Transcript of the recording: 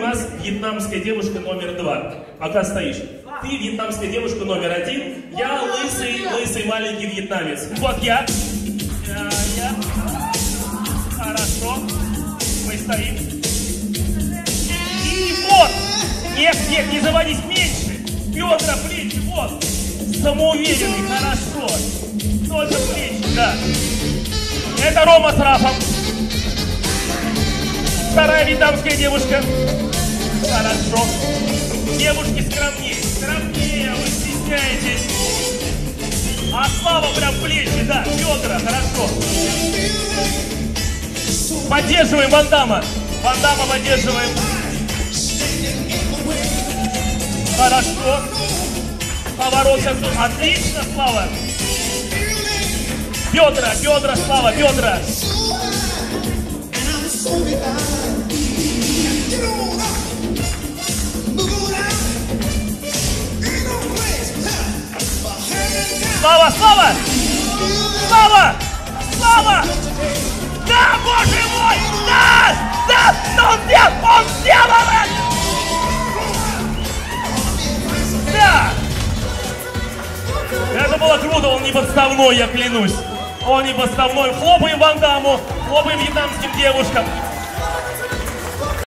нас вьетнамская девушка номер 2. Пока стоишь. Ты вьетнамская девушка номер 1. Я лысый маленький вьетнамец. Вот я. Хорошо. Мы стоим. И вот. Нет, не заводись, меньше. Бедра, плечи, вот. Самоуверенный, хорошо. Тоже плечи, да. Это Рома с Рафом. Вторая вьетнамская девушка. Хорошо. Девушки скромнее, вы стесняетесь. А Слава прям плечи, да, бедра, хорошо. Поддерживаем Ван Дамма. Ван Дамма поддерживаем. Хорошо. Поворот сейчас. Отлично, Слава. Бедра, Слава, бедра. Слава! Да, боже мой! Да, он сделал это! Да! Это было круто, он не подставной, я клянусь. Он не подставной. Хлопаем Ван Дамму, хлопаем вьетнамским девушкам.